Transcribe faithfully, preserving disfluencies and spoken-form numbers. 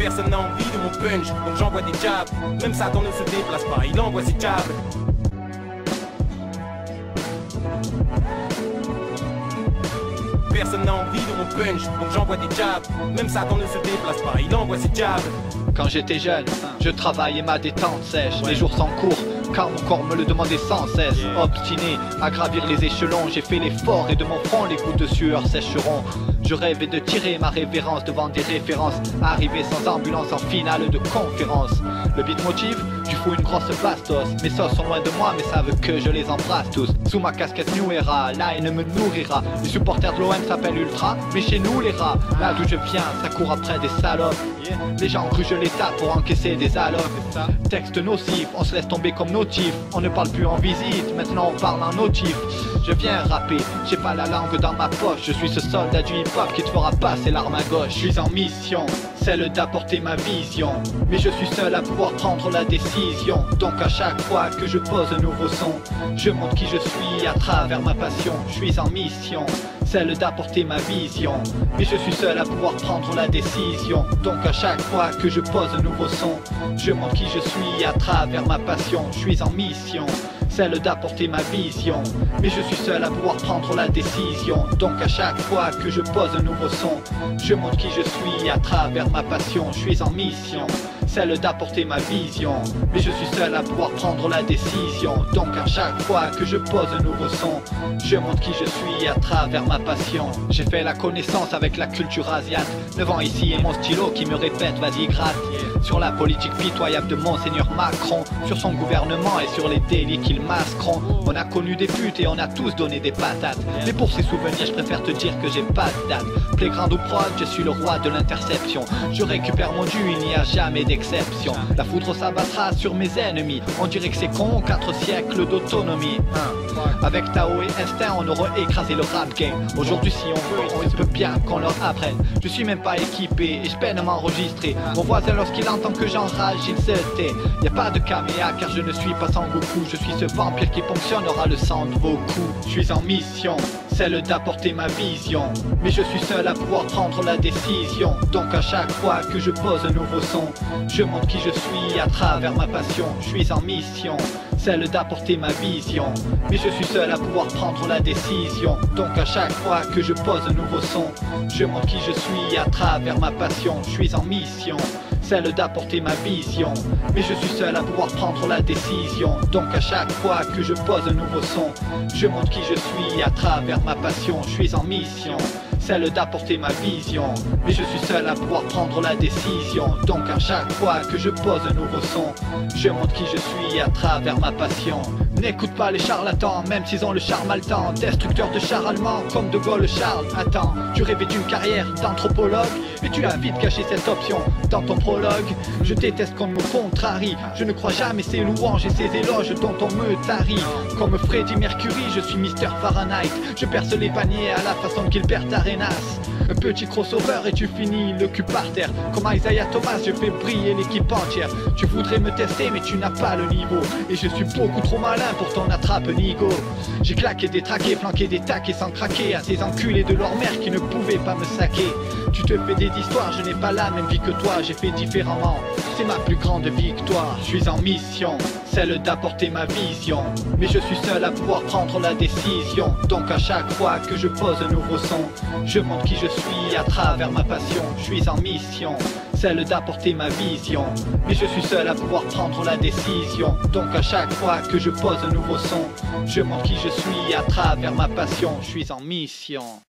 Personne n'a envie de mon punch, donc j'envoie des jabs. Même Satan ne se déplace pas, il envoie ses jabs. Personne n'a envie de mon punch, donc j'envoie des jabs. Même Satan ne se déplace pas, il envoie ses jabs. Quand j'étais jeune, je travaillais ma détente sèche. Les jours sans cours, car mon corps me le demandait sans cesse. Obstiné à gravir les échelons, j'ai fait l'effort et de mon front les gouttes de sueur sécheront. Je rêvais de tirer ma révérence devant des références. Arriver sans ambulance en finale de conférence. Le beat motive, tu fous une grosse bastos. Mes sauces sont loin de moi mais savent que je les embrasse tous. Sous ma casquette New Era, la haine me nourrira. Les supporters de l'O M s'appellent Ultra, mais chez nous les rats, là d'où je viens, ça court après des salopes. Les gens grugent l'État pour encaisser des allocs. Texte nocif, on se laisse tomber comme notif. On ne parle plus en visite, maintenant on parle en notif. Je viens rapper, j'ai pas la langue dans ma poche. Je suis ce soldat du hip-hop qui te fera passer l'arme à gauche. Je suis en mission, celle d'apporter ma vision. Mais je suis seul à pouvoir prendre la décision. Donc à chaque fois que je pose un nouveau son, je montre qui je suis à travers ma passion. Je suis en mission, celle d'apporter ma vision. Mais je suis seul à pouvoir prendre la décision. Donc à chaque fois que je pose un nouveau son, je montre qui je suis à travers ma passion. Je suis en mission, celle d'apporter ma vision. Mais je suis seul à pouvoir prendre la décision. Donc à chaque fois que je pose un nouveau son, je montre qui je suis à travers ma passion. Je suis en mission, celle d'apporter ma vision. Mais je suis seul à pouvoir prendre la décision. Donc à chaque fois que je pose un nouveau son, je montre qui je suis à travers ma passion. J'ai fait la connaissance avec la culture asiate. neuf ans ici et mon stylo qui me répète vas-y gratte. Sur la politique pitoyable de Monseigneur Macron, sur son gouvernement et sur les délits qu'il masqueront. On a connu des putes et on a tous donné des patates. Mais pour ces souvenirs je préfère te dire que j'ai pas de date. Playground ou prod, je suis le roi de l'interception. Je récupère mon dû, il n'y a jamais d'exception. La foudre s'abattra sur mes ennemis. On dirait que c'est con, quatre siècles d'autonomie. Avec Tao et Instinct on aurait écrasé le rap game. Aujourd'hui si on veut, on se peut bien qu'on leur apprenne. Je suis même pas équipé et je peine à m'enregistrer. Mon voisin lorsqu'il entend que j'enrage, il se tait. Y a pas de caméa car je ne suis pas Sangoku. Je suis ce vampire qui fonctionnera le sang de vos coups. Je suis en mission, celle d'apporter ma vision. Mais je suis seul à pouvoir prendre la décision. Donc à chaque fois que je pose un nouveau son, je montre qui je suis à travers ma passion. Je suis en mission, celle d'apporter ma vision. Mais je suis seul à pouvoir prendre la décision. Donc à chaque fois que je pose un nouveau son, je montre qui je suis à travers ma passion. Je suis en mission, celle d'apporter ma vision. Mais je suis seul à pouvoir prendre la décision. Donc à chaque fois que je pose un nouveau son, je montre qui je suis à travers ma passion. Je suis en mission, celle d'apporter ma vision. Mais je suis seul à pouvoir prendre la décision. Donc à chaque fois que je pose un nouveau son, je montre qui je suis à travers ma passion. N'écoute pas les charlatans, même s'ils ont le charme haletant. Destructeur de chars allemands comme De Gaulle Charles. Attends, tu rêvais d'une carrière d'anthropologue, mais tu as vite caché cette option dans ton prologue. Je déteste qu'on me contrarie, je ne crois jamais ces louanges et ces éloges dont on me tarit. Comme Freddie Mercury, je suis Mister Fahrenheit. Je perce les paniers à la façon Gilbert Arenas. Un petit crossover et tu finis le cul par terre. Comme Isaiah Thomas, je fais briller l'équipe entière. Tu voudrais me tester mais tu n'as pas le niveau. Et je suis beaucoup trop malin pour ton attrape nigo. J'ai claqué, détraqué, flanqué des taquets sans craquer à ces enculés de leur mère qui ne pouvaient pas me saquer. Tu te fais des histoires, je n'ai pas la même vie que toi. J'ai fait différemment, c'est ma plus grande victoire. Je suis en mission, celle d'apporter ma vision. Mais je suis seul à pouvoir prendre la décision. Donc à chaque fois que je pose un nouveau son, je montre qui je suis à travers ma passion. Je suis en mission, celle d'apporter ma vision. Mais je suis seul à pouvoir prendre la décision. Donc à chaque fois que je pose un nouveau son, je montre qui je suis à travers ma passion. Je suis en mission.